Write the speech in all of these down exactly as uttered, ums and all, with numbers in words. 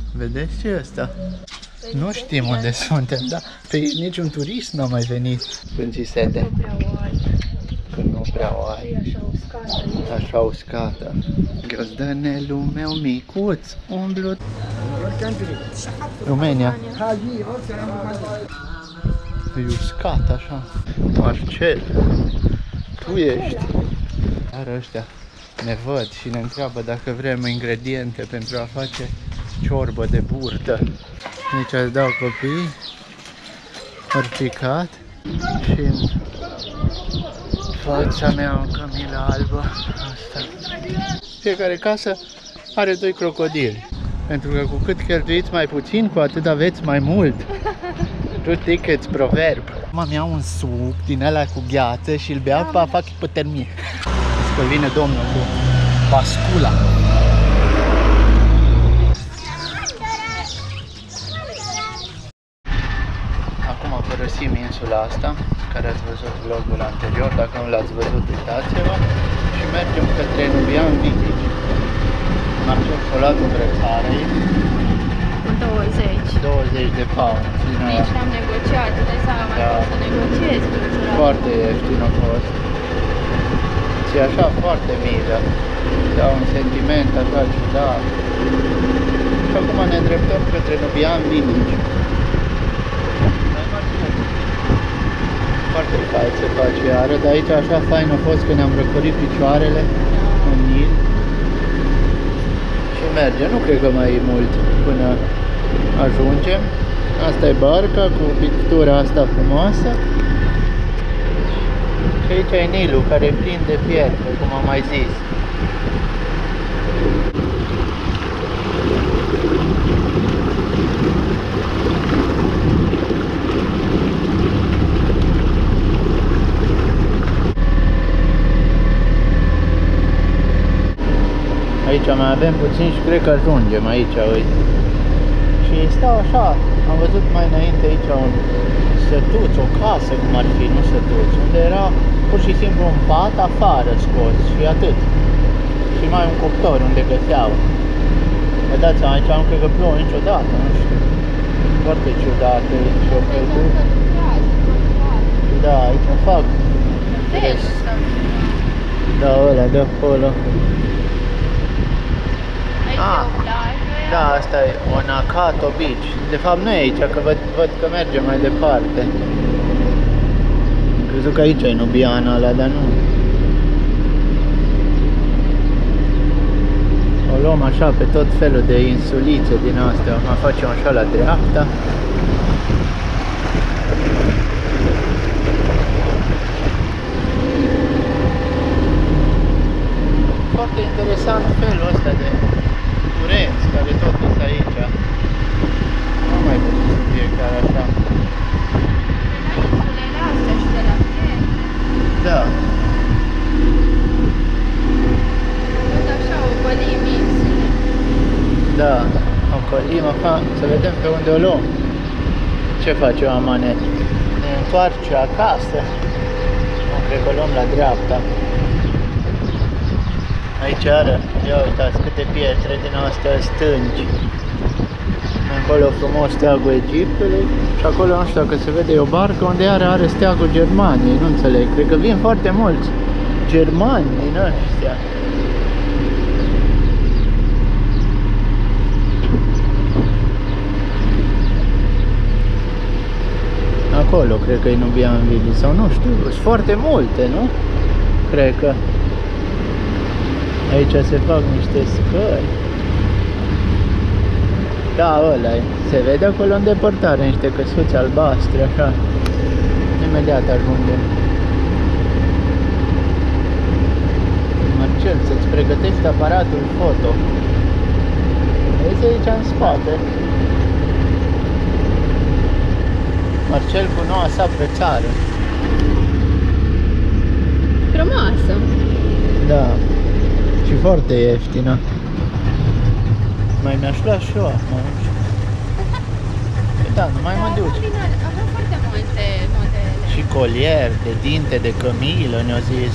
Vedeți ce e ăsta? Nu știm unde suntem, dar pe niciun turist n-a mai venit când ți sete. Nu prea o ai. Când nu prea o ai. E așa uscată. Așa uscată. Găzdănelul meu micuț, umblut. România. E uscat așa. Marcel, tu ești. Dar ăștia ne văd și ne întreabă dacă vrem ingrediente pentru a face ciorbă de burtă. Deci îți dau copiii ori picat și în fața mea o cămilă albă. Asta. Fiecare casă are doi crocodili. Pentru că cu cât cheltuiți mai puțin, cu atât aveți mai mult. Tu tickets proverb. Mă iau un suc din ăla cu gheață și îl beau, pa, fac hipotermie. Că vine domnul cu bascula. Acum părăsim insula asta, care ați văzut vlogul anterior. Dacă nu l-ați văzut, uitați-vă. Și mergem către Nubian Village. Marcel s-a luat o brățară. douăzeci. douăzeci de pound. Nici n-am negociat, îți dai seama, mai pot să negociez. Foarte ieftin a fost. Și așa foarte milă. Da, un sentiment așa ciudat. Și acum ne îndreptăm către Nubian Village. Foarte fain se face iară, dar aici așa fain a fost că ne-am răcorit picioarele în Nil. Și merge, nu cred că mai e mult până ajungem. Asta e barca cu pictura asta frumoasă. Și aici e Nilul, care e plin de pietre, cum am mai zis. Aici mai avem puțin și cred că ajungem aici, uite. Și stau așa, am văzut mai înainte aici un sătuț, o casă cum ar fi, nu sătuț, unde era pur și simplu un pat afară scos și atât. Și mai un cuptor unde găseau. Vă dați seama, aici nu cred că plouă niciodată, nu știu. Foarte ciudată aici, o căldură. Da, aici fac. Da, ăla de acolo. Ah, da, asta e Onakato Beach. De fapt nu e aici, că văd, văd că merge mai departe. Am crezut că aici e Nubiana ăla, dar nu. O luăm așa pe tot felul de insulițe din astea. Acum facem așa la dreapta. Foarte interesant felul ăsta de curenți care tot sunt aici. Nu mai văzut să fie chiar așa. Insulele astea și de la fier. Da. Văd așa, ocolim insule. Da, ocolim acum, să vedem pe unde o luăm. Ce face o amanet? Ne întoarce acasă. Nu cred că o luăm la dreapta. Aici are, ia uitați câte pietre din astea stângi. Acolo frumos steagul Egiptului și acolo nu știu dacă se vede, e o barcă unde are, are steagul Germaniei, nu înțeleg. Cred că vin foarte mulți germani din ăștia. Acolo cred că e Nubian Village sau nu știu, sunt foarte multe, nu? Cred că aici se fac niște scări. Da, ăla e. Se vede acolo în depărtare niște căsuți albastre, așa. Imediat ajungem. Marcel, să-ți pregătești aparatul foto. Vezi aici în spate. Marcel cu noua sa prețară. Frumoasă. Da. Și foarte ieftină. Mai mi-aș lua și eu acum. Da, nu mai mă duci. Avem foarte multe modele. Și colier de dinte de cămilă, ne-au zis.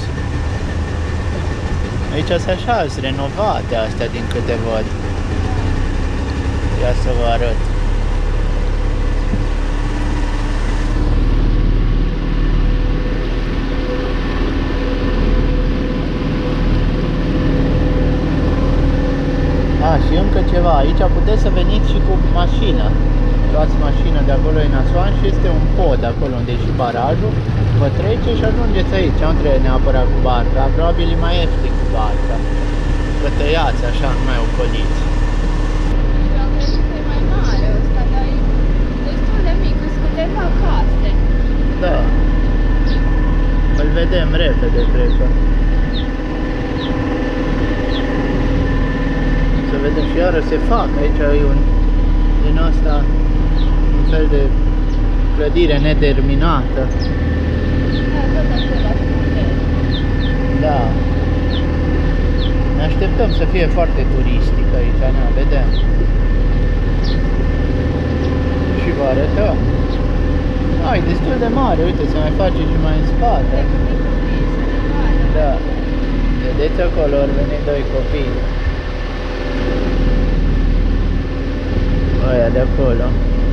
Aici sunt așa, sunt renovate astea din câte văd. Ia să vă arăt. A, și încă ceva, aici puteți să veniți și cu mașină. Luați mașină de acolo în Asuan și este un pod acolo unde e și barajul. Vă trece și ajungeți aici, nu trebuie neapărat cu barca, probabil e mai ieftin cu barca. Vă tăiați așa, nu mai ocoliți. Eu am crezut că e mai mare ăsta, dar e destul de mic, sunt câteva case. Da. Îl vedem repede, cred că. Să vedem și iară se fac, aici e un din asta, un fel de clădire neterminată. Da, tot același model. Da. Ne așteptăm să fie foarte turistic aici, na, vedem. Și vă arătăm. A, e destul de mare, uite, se mai face și mai în spate. Da. Vedeți acolo, au venit doi copii. Aia de acolo.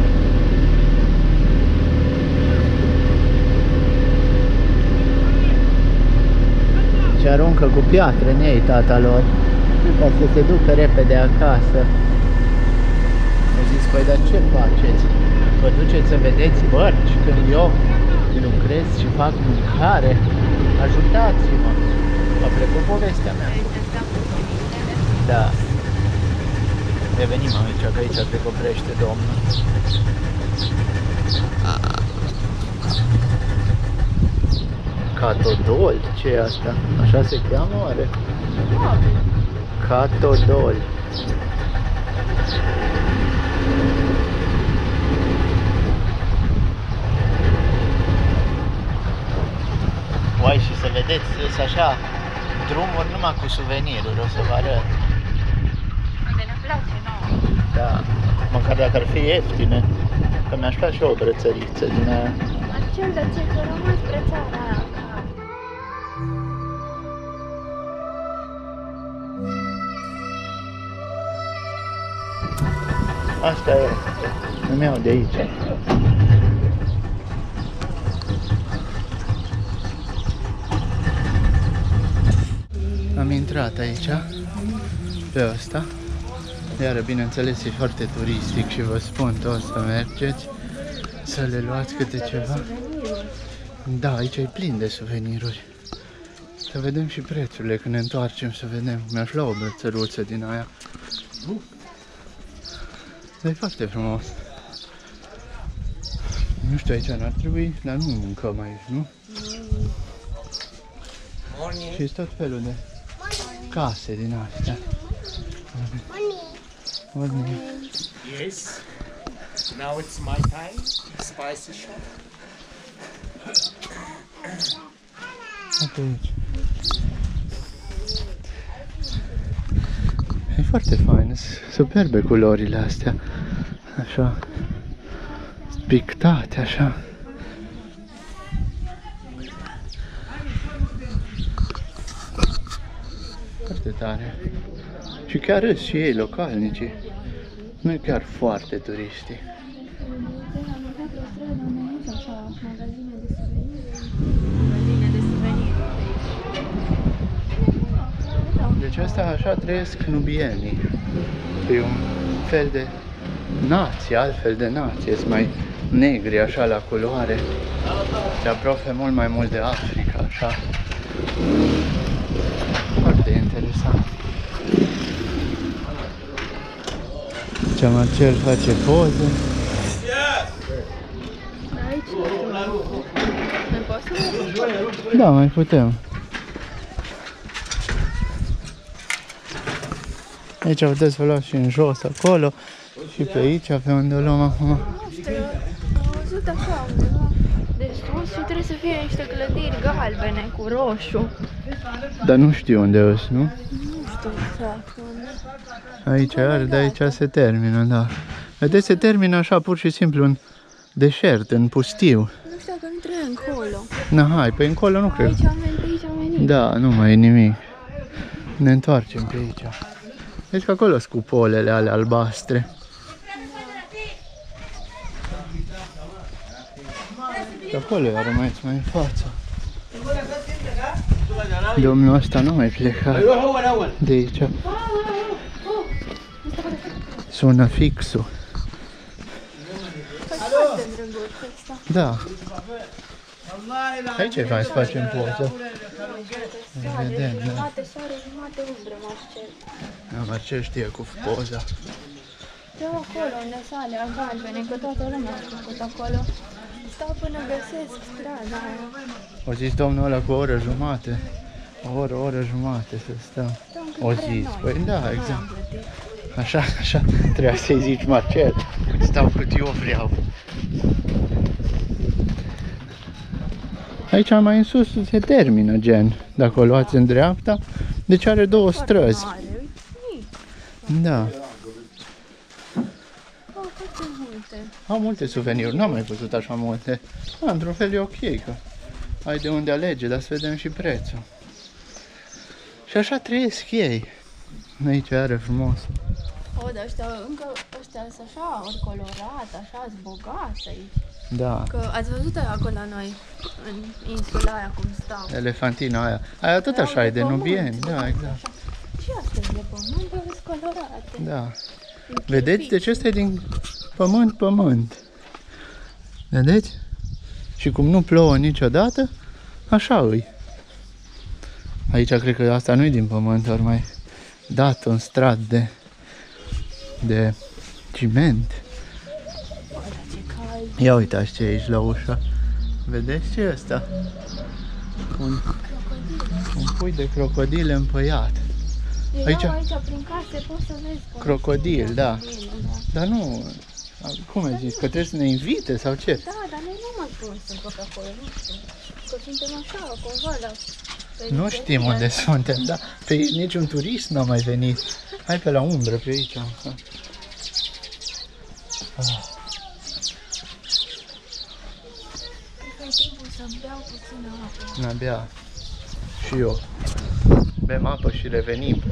Și aruncă cu piatră în ei tata lor, ca să se ducă repede acasă. Au zis, păi dar ce faceți? Vă duceți să vedeți bărci când eu lucrez și fac mâncare? Ajutați-mă! A plecut povestea mea. Da. Revenim aici, că aici cred că oprește domnul. Catodol? Ce e asta? Așa se cheamă oare? Catodol. Uai, și să vedeți, sunt așa drumuri numai cu suveniruri, o să vă arăt. Unde ne place nouă. Da, măcar dacă ar fi ieftine, că mi-aș face și o brățăriță din aia. Acel de ce că rămas brățara aia. Asta e, îmi iau de aici. Am intrat aici, pe ăsta, iar bineînțeles e foarte turistic și vă spun toți să mergeți, să le luați câte ceva. Da, aici e plin de suveniruri. Să vedem și prețurile când ne întoarcem, să vedem. Mi-aș lua o brățăruță din aia. Dar e foarte frumos. Nu știu, aici n-ar trebui, dar nu mâncăm aici, nu? Morning. Și tot felul de case din astea. Morning. Morning. Yes. Now it's my time. Spicy shop. Uite aici. E foarte fain, superbe culorile astea. Așa. Pictate, așa. Foarte tare. Și chiar râs și ei localnicii. Nu e chiar foarte turiști. Deci asta așa trăiesc nubienii. E un fel de nație, altfel de nație. Sunt mai negri așa la culoare. Se aproape mult mai mult de Africa, așa. Foarte interesant. Ce Marcel face poze. Da, mai putem. Aici puteți să luați și în jos, acolo, și pe aici, pe unde o luăm acum. Nu știu, am văzut așa undeva de sus și trebuie să fie niște clădiri galbene cu roșu. Dar nu știu unde o nu? Nu știu exact unde. Aici, iar de aici se termină, da. Vedeți, se termină așa pur și simplu în deșert, în pustiu. Nu știu că nu trebuie încolo. Na, hai, pe încolo nu cred. Aici am venit, aici am venit. Da, nu mai e nimic. Ne întoarcem pe aici. Deci că acolo sunt cupolele alea albastre. Și acolo iar mai mai în față. Domnul ăsta nu mai pleca de aici. Sună fixul. Da. Aici e fain să facem poză. Vedem, da. Jumate soare, jumate umbră, Marcel. Da, Marcel știe cu poza. Eu acolo, unde sale, galbene, că toată lumea a făcut acolo. Stau până găsesc strada aia. O zis domnul ăla cu o oră jumate. O oră, o oră jumate să stăm. O zis. Păi da, exact. Așa, așa, trebuia să-i zici Marcel. Stau cât eu vreau. Aici mai în sus se termină, gen. Dacă o luați în dreapta, deci are două străzi. Da. Au multe suveniruri, n-am mai văzut așa multe. Da, într-un fel e ok, că ai de unde alege, dar să vedem și prețul. Și așa trăiesc ei. Aici are frumos. O, dar ăștia, încă ăștia sunt așa, ori colorat, așa, sunt bogați aici. Da. Că ați văzut acolo la noi, în insula aia, cum stau. Elefantina aia. Aia tot așa e de nubieni, da, exact. Și astea de pământ, dar sunt colorate. Da. Vedeți? Deci ăsta e din pământ, pământ. Vedeți? Și cum nu plouă niciodată, așa îi. Aici cred că asta nu e din pământ, ori mai dat un strat de, de ciment. Ia uitați ce e aici la ușă. Vedeți ce e ăsta? Un, un pui de crocodil împăiat. Aici, aici prin case poți să vezi crocodil, da. da. Dar nu, cum ai zis, că trebuie să ne invite sau ce? Da, dar noi nu mai putem să fac acolo, nu știu. Că suntem așa, cumva la... Nu știm unde suntem, da. Pe niciun turist n-a mai venit. Hai pe la umbră, pe aici. Ah. Cred că e timpul să-mi beau puțină apă. N-abia. Și eu. Bem apă și revenim.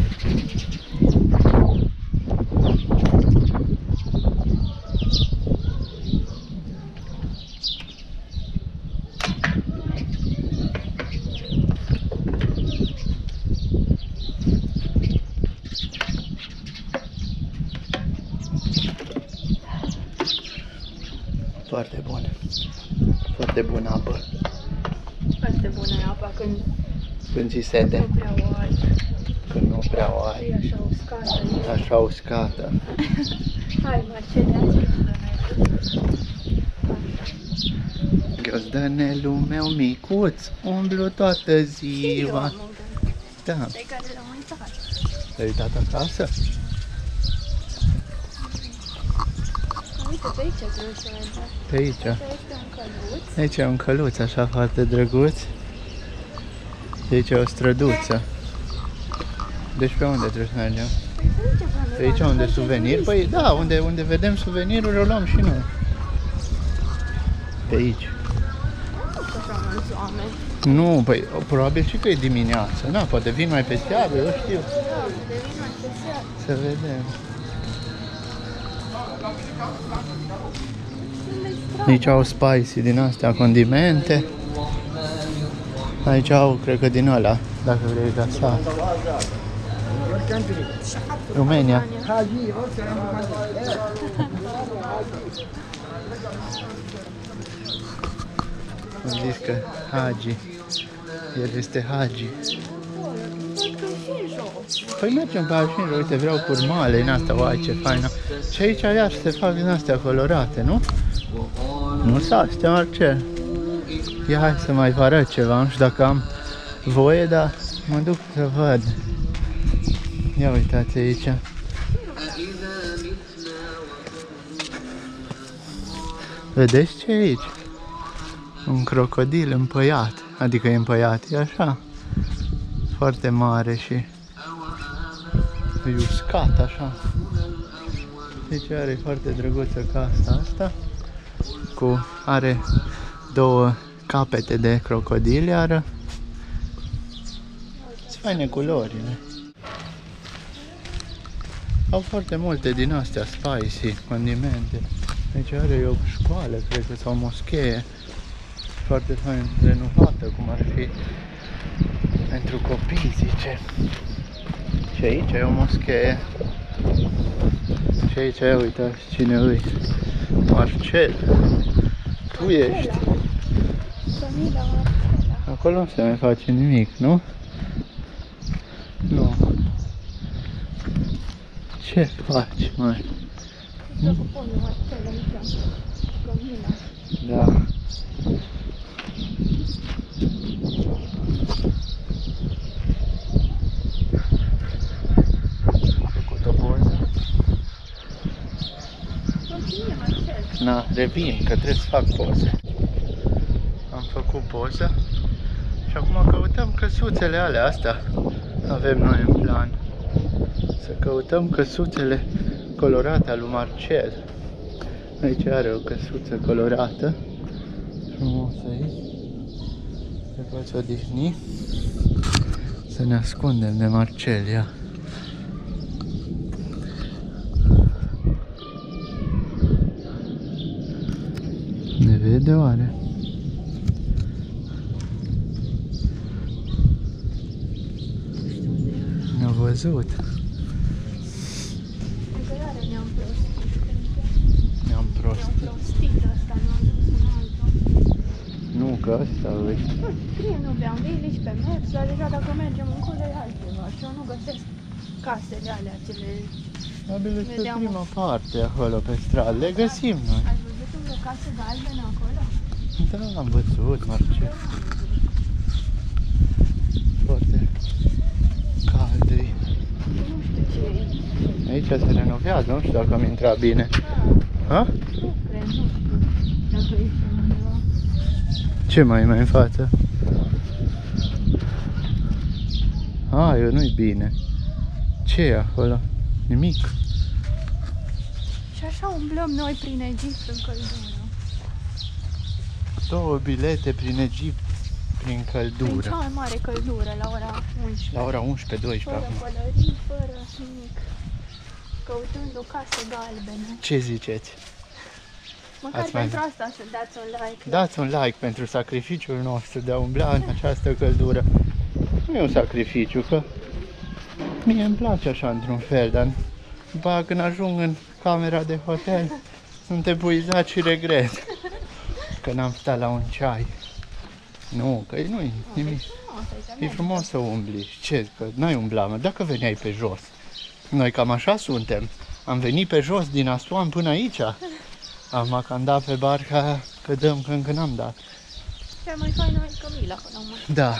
Foarte bun. Foarte bună apă. Foarte bună e apa când Când ți sete. nu prea o ai. Când nu prea o ai. E așa uscată. E. Așa uscată. Hai, Marcele, azi Găzdănelul meu micuț, umblu toată ziua. Da. Pe care l-am uitat. Te-ai uitat acasă? Uite, pe aici trebuie să mergem. Pe aici. Este un căluț. Aici e un căluț așa foarte drăguț. Și aici e o străduță. Deci pe unde trebuie să mergem? Pe aici unde suveniri? Păi da, unde, unde vedem suveniruri o luăm și noi. Pe aici. Așa mulți oameni. Nu, păi probabil și că e dimineață. Da, poate vin mai pe seară, eu știu. Da, de vin mai pe seară. Să vedem. Aici au spicy din astea, condimente. Aici au, cred că din ăla, dacă vrei gasa. România. Am zis că Hagi. El este Hagi. Păi mergem pe Alfinjă, uite, vreau curmale în asta, uai, ce faină. Și aici iar se fac din astea colorate, nu? Nu s-a astea, Marcel. Ia hai să mai vă arăt ceva, nu știu dacă am voie, dar mă duc să văd. Ia uitați aici. Vedeți ce e aici? Un crocodil împăiat, adică e împăiat, e așa. Foarte mare și e uscat așa. Deci are foarte drăguță casa asta. Cu, are două capete de crocodil, iar sunt faine culorile. Au foarte multe din astea spicy, condimente. Deci are o școală, cred că, sau o moschee. foarte fain renovată, cum ar fi pentru copii, zice. Și aici e o moschee. Și aici, uitați cine îi. Marcel. Tu ești. Familia Marcela. Acolo nu se mai face nimic, nu? Nu. Ce faci, mai? Să pun Marcela aici. Camila. Da. Am făcut o poză? Continue, Marcel. Na, revin, că trebuie să fac poze. Am făcut poză și acum căutăm căsuțele alea astea. Avem noi în plan să căutăm căsuțele colorate al lui Marcel. Aici are o căsuță colorată. Frumos aici. Se poate odihni. Să ne ascundem de Marcel, ia. Ne vede oare? Ne-a văzut. Încă iară ne-am prostit. Ne-am prostit. Ne-am prostit ăsta, nu am dus în altul. Nu, că ăsta îi. Nu, scrie, nu beam vilici pe Maps, dar deja dacă mergem încolo e altceva și eu nu găsesc casele alea, cele... Probabil este Vedeam prima o- parte acolo pe stradă. Le găsim noi. Ai văzut o casă galbenă acolo? Da, am văzut, Marcel. Foarte cald. Nu știu ce e. Aici se renovează, nu știu dacă am intrat bine. Da, Ha? nu cred, nu știu dacă este undeva. Ce mai e mai în față? A, eu nu-i bine. Ce e acolo? Nimic. Și așa umblăm noi prin Egipt în căldură. Două bilete prin Egipt, prin Prin căldură. cea mai mare căldură, la ora unsprezece. La ora unsprezece doisprezece Fără acum. pălării, fără nimic. Căutând o casă galbenă. Ce ziceți? Măcar Ați mai- pentru asta să dați un like. Dați un like pentru sacrificiul nostru de a umbla în această căldură. Nu e un sacrificiu, că mie îmi place așa într-un fel, dar după aia când ajung în camera de hotel sunt epuizat și regret că n-am stat la un ceai. Nu, că nu-i nimic. E frumos să umbli. Ce? Că n-ai umblat, mă. Dacă veneai pe jos. Noi cam așa suntem. Am venit pe jos din Asuan până aici. Am că am dat pe barca, că dăm, că încă n-am dat. Cea mai faină e Camila până la urmă. Da.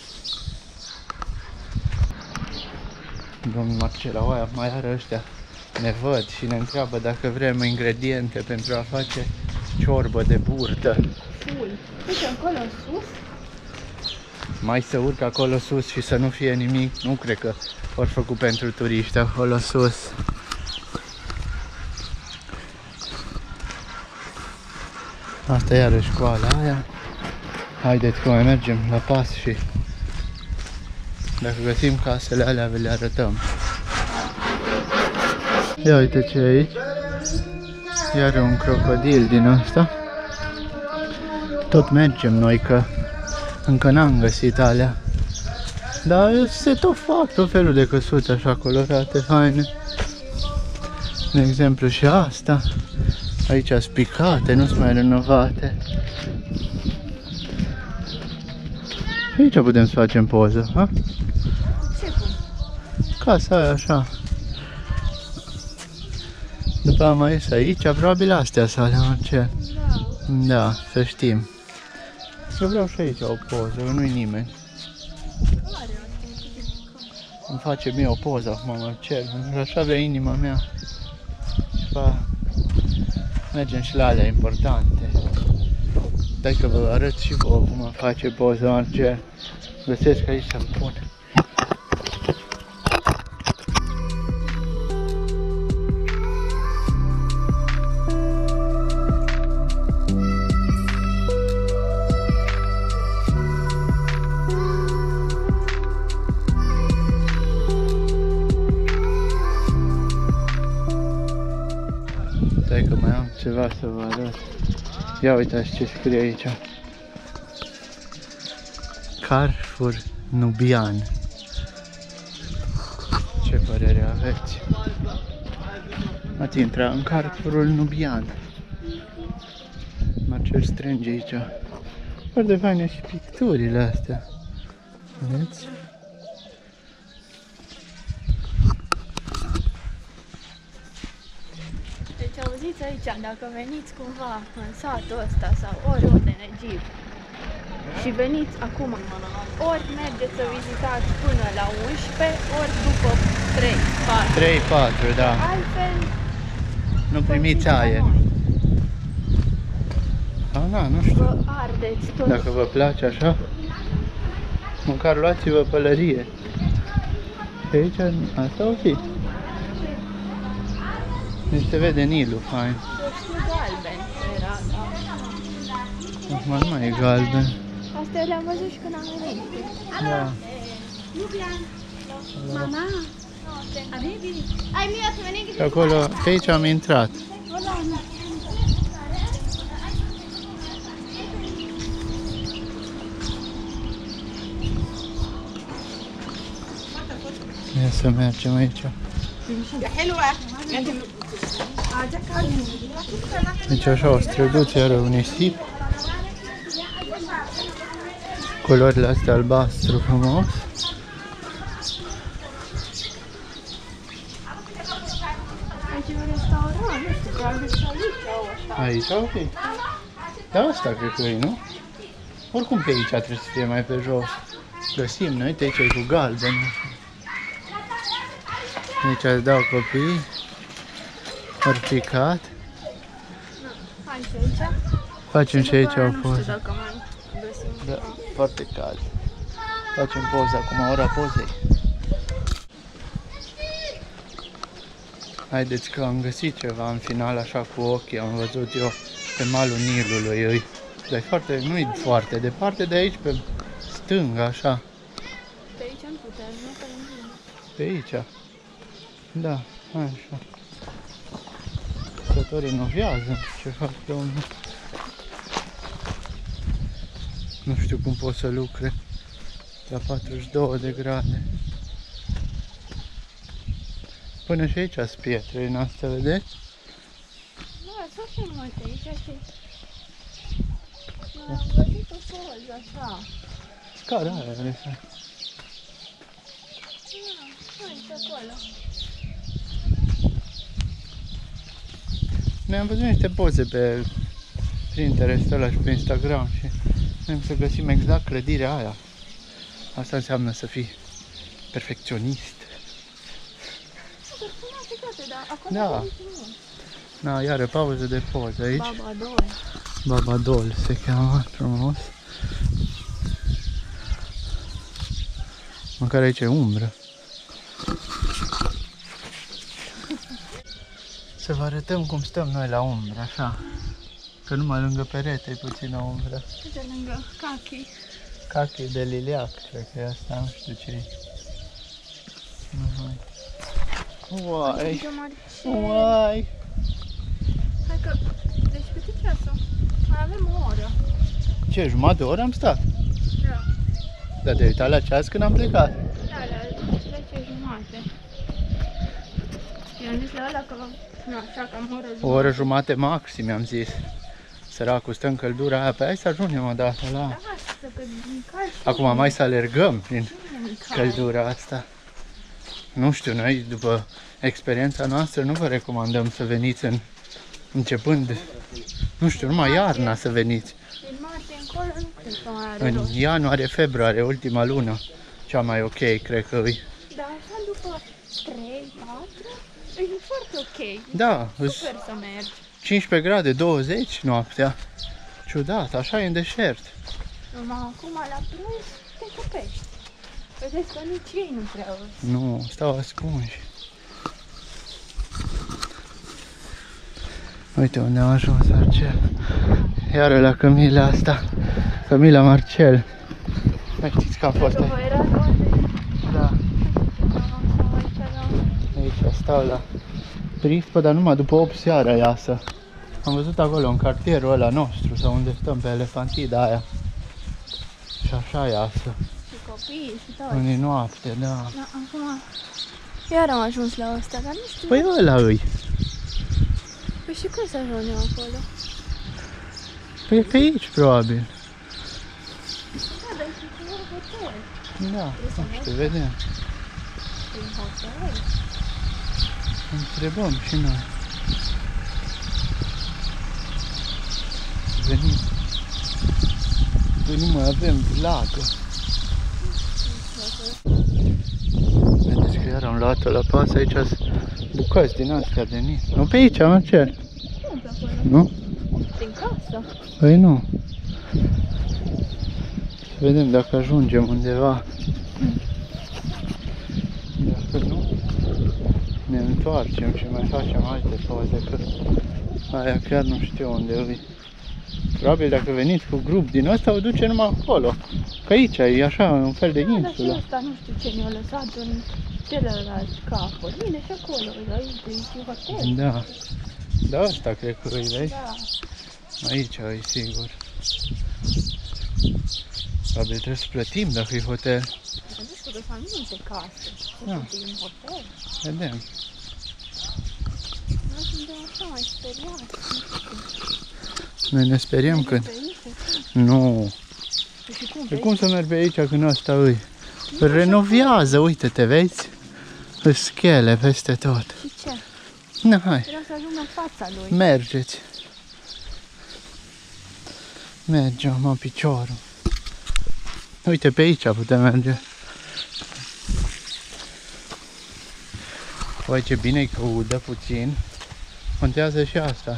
Domnul Marcela, oaia, mai are ăștia. Ne văd și ne întreabă dacă vrem ingrediente pentru a face ciorbă de burtă. Full. Uite, acolo sus. Mai să urc acolo sus și să nu fie nimic. Nu cred că ori făcut pentru turiști acolo sus. Asta e iarăși școala aia. Haideți că mai mergem la pas și dacă găsim casele alea, vi le arătăm. Ia uite ce e aici. Iar un crocodil din asta. Tot mergem noi, că încă n-am găsit alea. Dar se tot fac tot felul de căsuțe așa colorate, faine. De exemplu și asta. Aici sunt picate, nu sunt mai renovate. Aici putem să facem poză, ha? Ce cum? Casa aia așa. După aia mai ies aici, probabil astea sunt alea, Marcel. Da. Da, să știm. Eu vreau și aici o poză, că nu-i nimeni. Are Îmi face mie o poză acum, Marcel, pentru că așa vrea inima mea. Și după aia mergem și la alea importante. Dai că vă arăt și vouă cum îmi face poză, Marcel. Găsesc aici să-mi pun. Stai că mai am ceva să vă arăt. Ia uitați ce scrie aici. Carrefour nubian. Ce părere aveți? Ați intrat în Carrefourul nubian. Marcel strânge aici. Foarte faine și picturile astea. Vedeți? Deci auziți aici, dacă veniți cumva în satul ăsta sau oriunde în Egipt și veniți acum, ori mergeți să vizitați până la unsprezece, ori după trei patru. trei patru, da. Altfel, Nu primiți aer. Sau na, nu știu. vă ardeți tot. Dacă vă place așa, măcar luați-vă pălărie. Și aici, asta o fi. Deci se vede Nilul, fain. Eu știu galben era, da. Acum nu mai e galben. Astea le-am văzut și când am venit. Da. Mama, ai mie să veni. Și acolo, pe aici am intrat. Ia să mergem aici. Deci așa o străduță, iară un nisip. Culorile astea albastru frumos. Aici e un restaurant, nu știu, probabil și aici au așa. Aici au fi. Da, asta cred că e, nu? Oricum pe aici trebuie să fie mai pe jos. Găsim noi, uite aici e cu galben. Aici îți dau copii. Ori picat. Hai și aici. Facem și aici o Nu știu poză. dacă mai găsim. Da, foarte cald. Facem poză acum, ora pozei. Haideți că am găsit ceva în final, așa cu ochii, am văzut eu pe malul Nilului. Dar e foarte, nu e foarte departe de aici, pe stânga, așa. Pe aici nu putem, nu pe mine. Pe aici. Da, așa. Lucrătorii inovează, ce fac domnul. Nu știu cum pot să lucre la patruzeci și două de grade. Până și aici sunt pietre în asta, vedeți? Da, sunt și multe aici și... Am văzut o poză așa. Scara aia, are să... Da, aici acolo. Noi am văzut niște poze pe Pinterest ăla și pe Instagram și vrem să găsim exact clădirea aia. Asta înseamnă să fii perfecționist. Dar sunt toate, dar acolo Da. nu știu. Na, iară pauză de poză aici. Baba doi. Babadol se cheamă, frumos. Măcar aici e umbră. Să vă arătăm cum stăm noi la umbră, așa. Că numai lângă perete e puțină umbră. De lângă cachi. Cachi de liliac, cred că e asta, nu știu ce e. Uai, Lângă Marcel. uai. Hai că... Deci cât e ceasul? Mai avem o oră. Ce, jumătate de oră am stat? Da. Dar te-ai uitat la ceas când am plecat. Da, la zece jumate. I-am zis la ăla că... Nu, așa, cam o oră O oră jumate maxim, am zis. Săracul, stă în căldura aia, pe hai să ajungem odată la... Da, să că din cal și... Acum mai să alergăm prin din cal. căldura asta. Nu știu, noi după experiența noastră nu vă recomandăm să veniți în începând, nu știu, numai iarna să veniți. Din martie încolo nu cred că mai are În rost. ianuarie, februarie, ultima lună, cea mai ok, cred că e. Dar așa după trei patru e foarte ok. Da, Super îs să mergi. cincisprezece grade, douăzeci noaptea. Ciudat, așa e în deșert. Numai acum la prânz te copești. Vedeți că nici ei nu prea au. Nu, stau ascunși. Uite unde am ajuns, Marcel. Iară la Camila asta. Camila Marcel. Mai știți că am fost Că vă era toate. Da, Sau aici la... aici stau la Prifpă, dar numai după opt seara iasă. Am văzut acolo, în cartierul ăla nostru, sau unde stăm, pe Elefantida aia. Și așa iasă. Și copiii și tot. Unii noapte, da. Da, acum iar am ajuns la ăsta, dar nu știu. Păi ăla îi. Păi și cum să ajungem acolo? Păi e pe aici, probabil. Da, dar și cu un hotel. Da, nu știu, vedem. Prin hotel? Întrebăm și noi. Venim. Venim, mai avem lagă. Vedeți că iar am luat-o la pas, aici sunt bucăți din astea de nil. Nu pe aici, mă cer. Cum pe acolo? Nu? Prin casă? Păi nu. Să vedem dacă ajungem undeva. Dacă nu, ne întoarcem și mai facem alte poze, că aia chiar nu știu unde e. Probabil dacă veniți cu grup din ăsta, o duce numai acolo. Că aici e așa, un fel de Da, dar și insulă. ăsta nu știu ce ne-a lăsat în celălalt capăt. Bine, și acolo, aici, e hotel. Da. Da, asta cred că îi vezi. Da. Aici e sigur. Probabil trebuie să plătim dacă e hotel. Dar nu știu că sunt multe case. Da. Nu știu, e un hotel. Vedem. Noi suntem așa mai speriați. Noi ne speriem când... Pe aici, Nu. și cum, Pe cum să merg pe aici când ăsta îi? Renovează, uite-te, vezi? Îs schele peste tot. și ce? Na, hai, Vreau să ajung la fața lui. mergeți. Mergem, mă, piciorul. Uite, pe aici putem merge. Uai, ce bine că udă puțin. Contează și asta.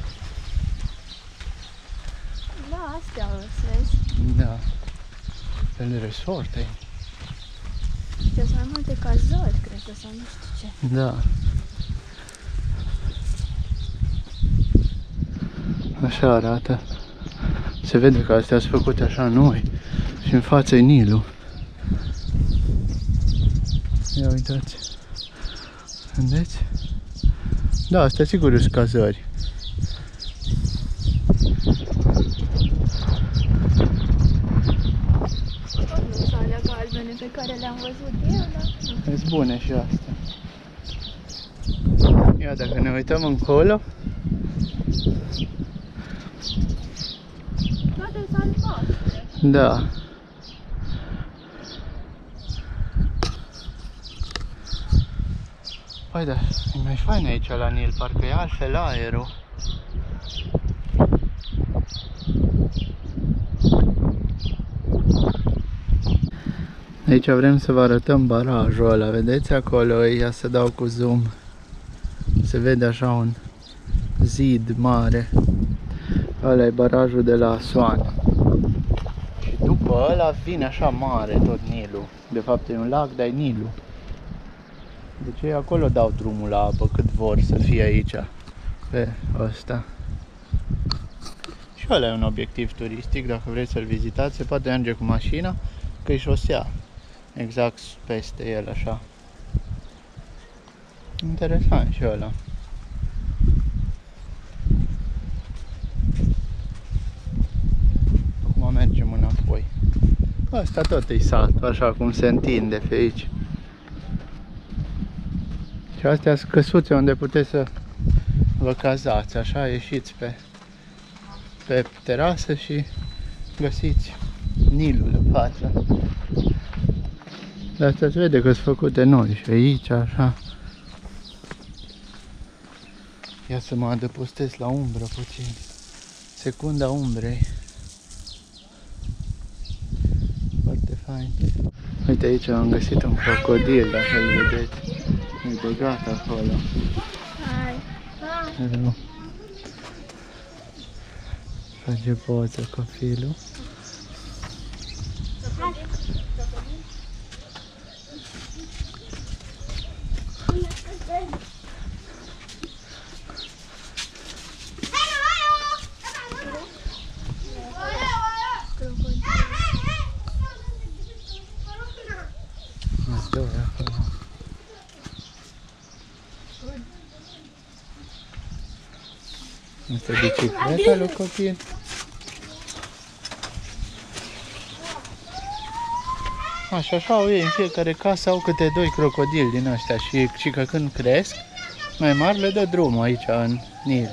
Da, astea o să vezi. Da. Fel resort aici. Astea sunt mai multe cazări, cred că, sau nu știu ce. Da. Așa arată. Se vede că astea sunt făcute așa noi. Și în față e Nilul. Ia uitați. Vedeți? Da, astea sigur sunt cazări. Tot nu sunt alea galbene pe care le-am văzut eu, dar... Sunt bune și astea. Ia, dacă ne uităm încolo, Toate sunt albastre. da. Păi da, e mai fain aici la Nil, parcă e altfel aerul. Aici vrem să vă arătăm barajul ăla, vedeți acolo, ia să dau cu zoom. Se vede așa un zid mare. Ăla e barajul de la Soan. Și după ăla vine așa mare tot Nilul. De fapt e un lac, dar e Nilul. Deci ei acolo dau drumul la apă cât vor să fie aici, pe ăsta. Și ăla e un obiectiv turistic, dacă vreți să-l vizitați, se poate merge cu mașina, că e șosea. Exact peste el, așa. Interesant și ăla. Acum mergem înapoi. Asta tot e satul, așa cum se întinde pe aici. Și astea sunt căsuțe unde puteți să vă cazați, așa, ieșiți pe, pe terasă și găsiți Nilul în față. De asta se vede că sunt făcute noi și aici, așa. Ia să mă adăpostez la umbră puțin. Secunda umbrei. Foarte fain. Uite, aici am găsit un crocodil, dacă îl vedeți. E băgat acolo. Hai, hai. Rău. Face poză copilul. Asta e acolo. Asta e bicicleta lui copil. Așa, așa au ei, în fiecare casă au câte doi crocodili din ăștia și, și că când cresc, mai mari le dă drumul aici în Nil.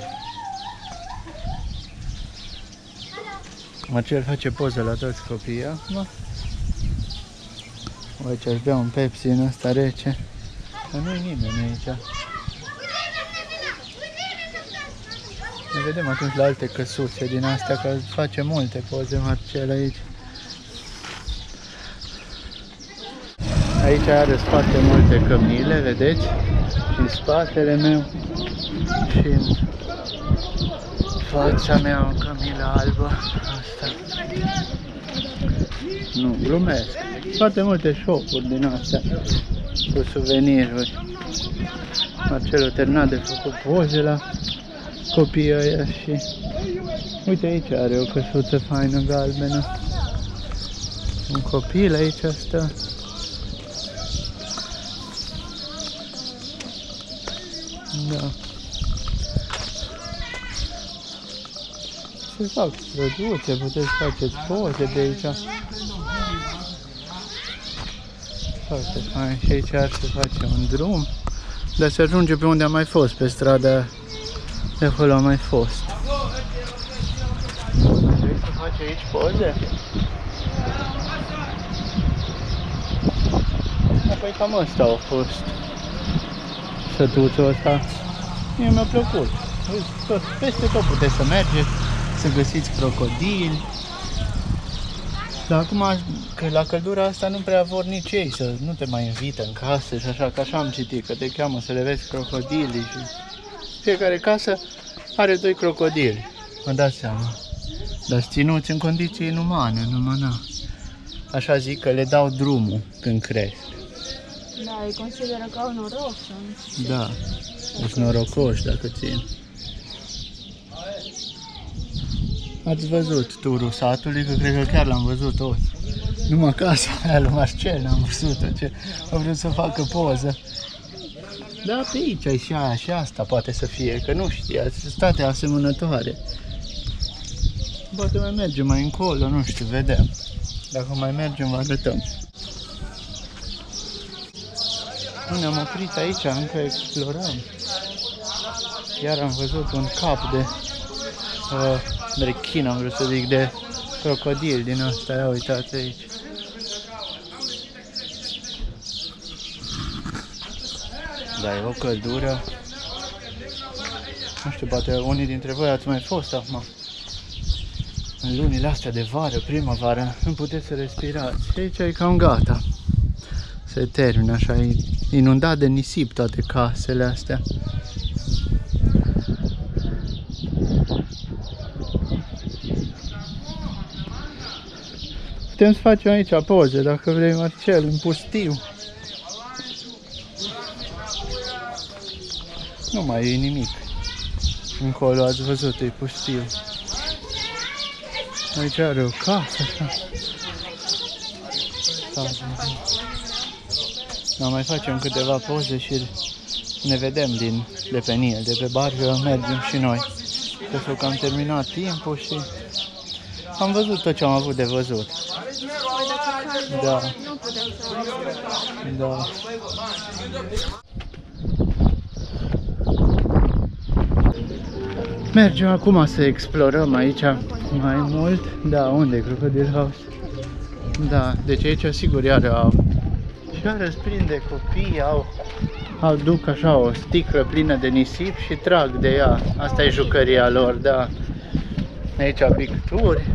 Marcel face poză la toți copiii acum. Uite, își bea un Pepsi în ăsta rece. Dar nu-i nimeni aici. Ne vedem atunci la alte căsuțe din astea, că face multe poze Marcel aici. Aici are foarte multe cămile, vedeți? Și în spatele meu și în fața mea o cămilă albă. Asta. Nu, glumesc. Foarte multe shop-uri din astea cu suveniruri. Marcel a terminat de făcut poze la copiii ăia și uite, aici are o căsuță faină galbenă. Un copil aici stă. Da. Se fac străduțe, puteți faceți poze de aici. Foarte fain. Și aici ar se face un drum, dar se ajunge pe unde am mai fost, pe strada de acolo am mai fost. Vrei să faci aici poze? Apoi cam ăsta a fost sătuțul ăsta. Mie mi-a plăcut. Tot, peste tot puteți să mergeți, să găsiți crocodili. Dar acum, că la căldura asta nu prea vor nici ei să nu te mai invită în casă și așa, că așa am citit, că te cheamă să le vezi crocodilii și fiecare casă are doi crocodili, mă dați seama. Dar ținuți în condiții inumane, numai na. Așa zic că le dau drumul când cresc. Da, îi consideră ca un noroc. Da, deci norocoși dacă țin. Ați văzut turul satului, că cred că chiar l-am văzut toți. Numai casa aia lui Marcel n-am văzut-o, ce a vrut să facă poză. Da, pe aici și aia și asta poate să fie, că nu știați, state asemănătoare. Poate mai mergem mai încolo, nu știu, vedem. Dacă mai mergem, vă arătăm. Nu ne-am oprit aici, încă explorăm. Iar am văzut un cap de uh, rechin, am vrut să zic, de crocodil din asta, ia uitați aici. Da, e o căldură. Nu știu, poate unii dintre voi ați mai fost acum. În lunile astea de vară, primăvară, nu puteți să respirați. Și aici e cam gata. Se termină așa, e inundat de nisip toate casele astea. Putem să facem aici poze, dacă vrei, Marcel, în pustiu. Nu mai e nimic. Încolo ați văzut, e pustiu. Aici are o casă, așa. Da, mai facem câteva poze și ne vedem din, de pe Nil, de pe barcă, mergem și noi. Pentru că am terminat timpul și am văzut tot ce am avut de văzut. Da. Da. Mergem acum să explorăm aici mai mult. Da, unde e Crocodile House? Da, deci aici sigur iară au. Și iară prinde copii, au, au duc așa o sticlă plină de nisip și trag de ea. Asta e jucăria lor, da. Aici picturi.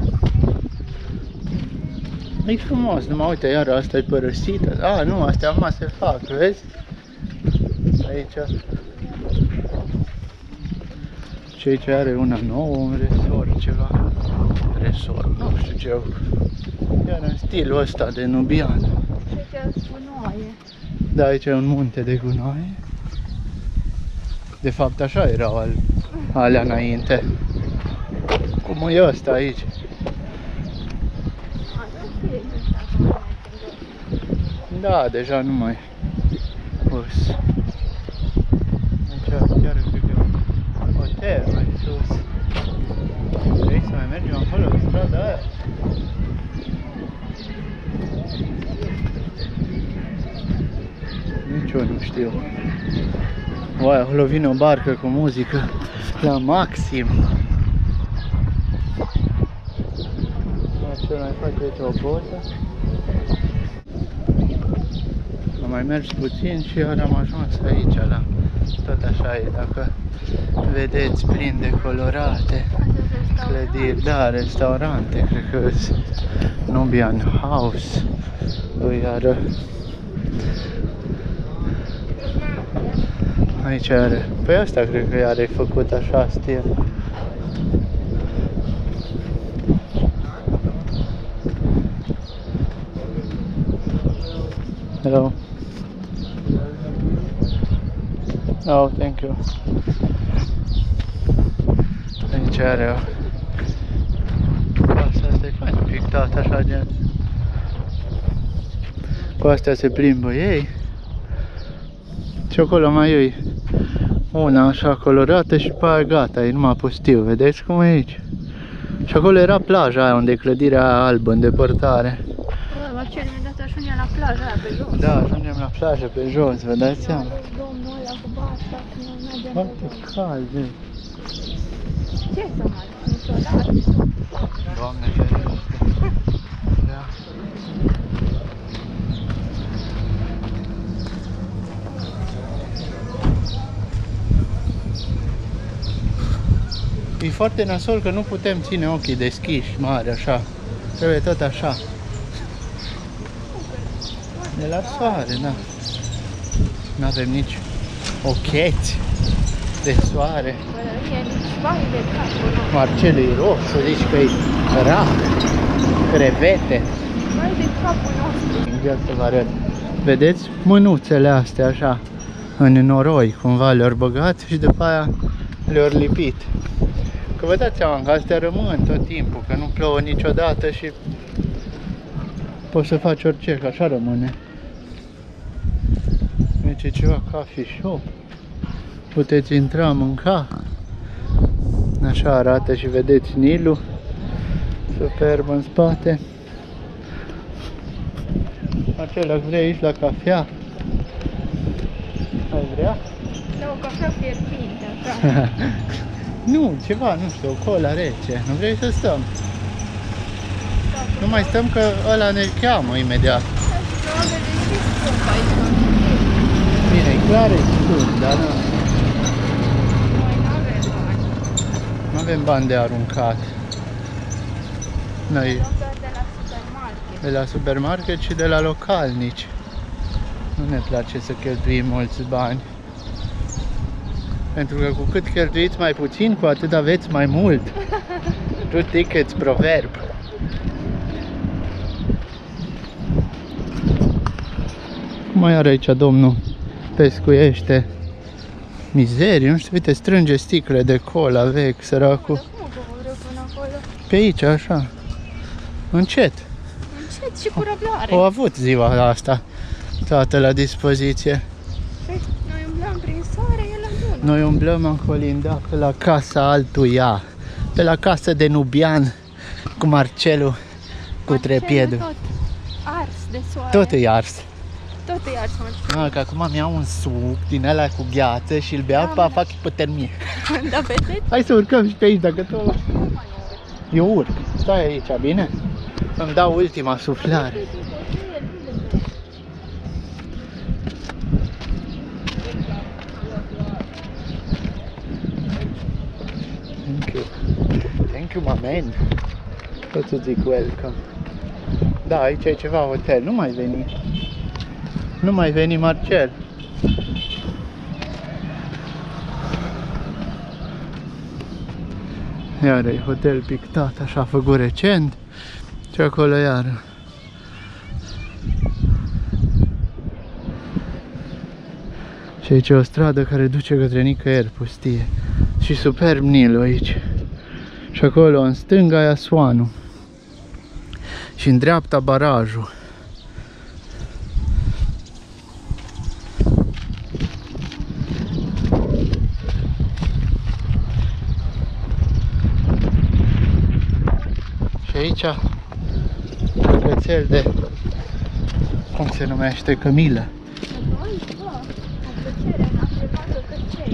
E frumos, numai uite, iară asta e părăsită. A, nu, astea acum se fac, vezi? Aici. Și aici are una nouă, un resort, ceva. Resort, nu știu ce au. Iar în stilul ăsta de nubian. Și aici sunt gunoaie. Da, aici e un munte de gunoaie. De fapt așa erau al, alea înainte. Cum e ăsta aici? Da, deja nu mai pus. Aici chiar cred că e un hotel mai sus. Vrei să mai mergem acolo pe strada aia? pustiu. Uai, acolo vine o barcă cu muzică la maxim. Ce mai face aici o poză? Am mai mers puțin și iar am ajuns aici la... Tot așa e, dacă vedeți, plin de colorate clădiri, da, restaurante, cred că sunt Nubian House, iar aici are, păi asta cred că are făcut așa stil. Hello. Oh, thank you. Aici are o... Asta, asta e fain pictat așa gen. Cu astea se plimbă ei. Și acolo mai e una așa colorată și pe aia gata, e numai pustiu. Vedeți cum e aici? Și acolo era plaja aia unde e clădirea albă în depărtare. Bă, ce imediat ajungem la plaja aia pe jos. Da, ajungem la plajă pe jos, vă dați seama? Domnul ăla cu barca, când mergem pe Foarte jos. cald, e. Ce să mai niciodată? Doamne ferește. Da. E foarte nasol că nu putem ține ochii deschiși mari așa. Trebuie tot așa. De la soare, da. Nu avem nici ocheți de soare. Bă, nu e nici vai de capul nostru. Marcel e roșu, zici că e rac, crevete. Vai de capul nostru. Ia să vă arăt. Vedeți mânuțele astea așa, în noroi, cumva le-au băgat și după aia le-au lipit. Că vă dați seama că astea rămân tot timpul, că nu plouă niciodată și poți să faci orice, că așa rămâne. Deci e ceva coffee shop. Puteți intra, mânca. Așa arată și vedeți Nilul. Superb în spate. Acela vrei aici la cafea? Ai vrea? La o cafea fierbinte, așa. Nu, ceva, nu știu, o cola rece. Nu vrei să stăm? Nu mai stăm că ăla ne cheamă imediat. Probabil de ce scump aici. Bine, e clar, e scump, dar nu. Noi n-avem bani. Nu avem bani de aruncat. Noi Luăm doar de la supermarket. de la supermarket și de la localnici. Nu ne place să cheltuim mulți bani. Pentru că cu cât cheltuiți mai puțin, cu atât aveți mai mult. Two tickets proverb. Cum mai are aici domnul? Pescuiește. Mizerie, nu știu, uite, strânge sticle de cola vechi, săracul. Dar cum coboră până acolo? Pe aici, așa. Încet. Încet și cu răbdare. O avut ziua asta toată la dispoziție. Păi, noi umblăm prin soare, el în lună. Noi umblăm în colinda pe la casa altuia, pe la casa de Nubian cu Marcelu, cu trepiedul. Tot ars de soare. Tot e ars. Tot e ars, mă. Ah, că acum mi-au un suc din ăla cu gheață și îl beau, pa, fac hipotermie. Da, vedeți? Hai să urcăm și pe aici, dacă tot... Eu urc. Stai aici, bine? Îmi dau ultima suflare. Thank you. Thank you, my man. Pot să zic welcome. Da, aici e ceva hotel. Nu mai veni. Nu mai veni, Marcel. Iar e hotel pictat, așa, făcut recent. Și acolo iară. Și aici e o stradă care duce către nicăieri pustie. Și superb Nilul aici. Și acolo în stânga e Aswanul. Și în dreapta barajul. Și aici cățel de... cum se numește? Cămilă.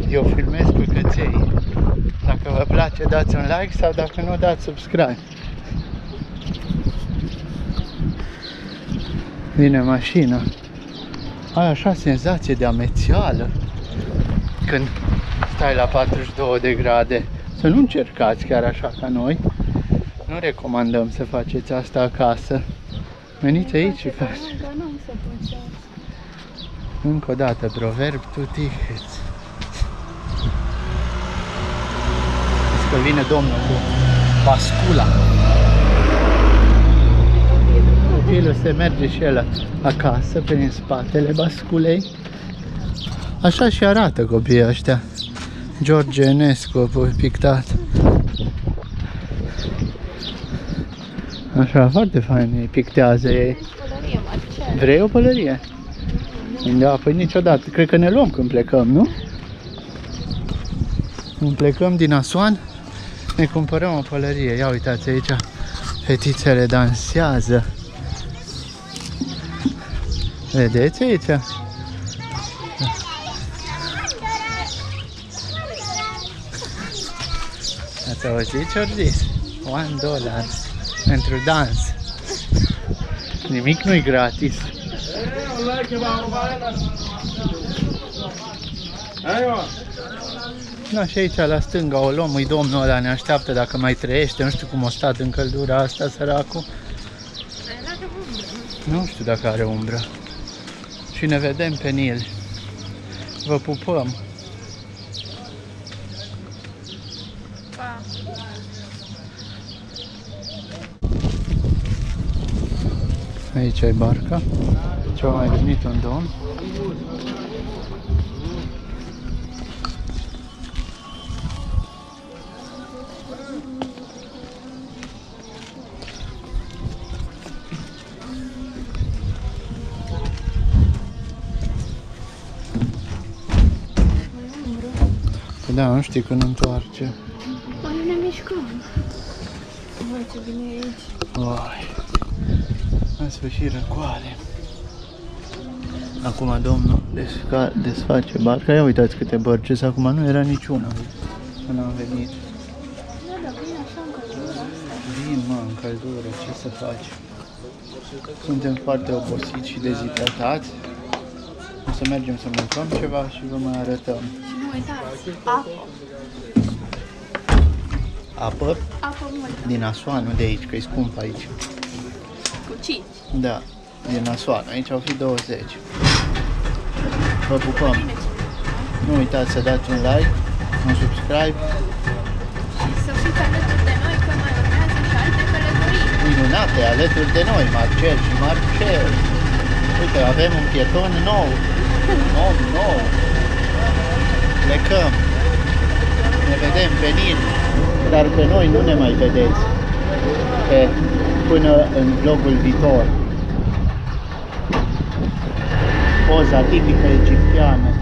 Eu filmez cu căței. Dacă vă place, dați un like sau dacă nu, dați subscribe. Vine mașina. Ai așa senzație de amețeală când stai la patruzeci și două de grade. Să nu încercați chiar așa ca noi. Nu recomandăm să faceți asta acasă. Veniți aici și faci. Încă o dată, proverb tutihit. Zici că vine domnul cu bascula. Copilul se merge și el acasă, prin spatele basculei. Așa și arată copiii ăștia. George Enescu a pictat. Așa, foarte fain, îi pictează ei. Vrei o pălărie? Da, păi niciodată. Cred că ne luăm când plecăm, nu? Când plecăm din Asuan, ne cumpărăm o pălărie. Ia uitați aici, fetițele dansează. Vedeți aici? Ați auzit ce-or zis? One dollar pentru dans. Nimic nu-i gratis. Da, și aici la stânga o luăm, îi domnul ăla ne așteaptă dacă mai trăiește, nu știu cum o stat în căldura asta, săracul. Nu știu dacă are umbră. Și ne vedem pe Nil. Vă pupăm. Pa. Aici e barca. Ce-a mai venit un domn. Da, nu știi când întoarce. Păi nu ne mișcăm. Uai, ce vine aici. Uai. În sfârșit răcoare. Acum domnul desca desface barca. Ia uitați câte bărci. Acum nu era niciuna când am venit. Da, dar vine așa în căldură asta. Vin, mă, în căldură, ce să faci? Suntem foarte obosiți și dezidratați. O să mergem să mâncăm ceva și vă mai arătăm. Și nu uitați, apă. Apă? Apă multă. Din Asuan, nu de aici, că e scump aici. Cu cinci. Da, din Asuan. Aici au fi douăzeci. Vă pupăm. Nu uitați să dați un like, un subscribe. Și să fiți alături de noi că mai urmează și alte călătorii. Minunate, alături de noi, Marcel și Marcel. Uite, avem un pieton nou. Nou, nou. Plecăm. Ne vedem pe Nil. Dar pe noi nu ne mai vedeți. Pe, până în vlogul viitor. Poza tipică egipteană.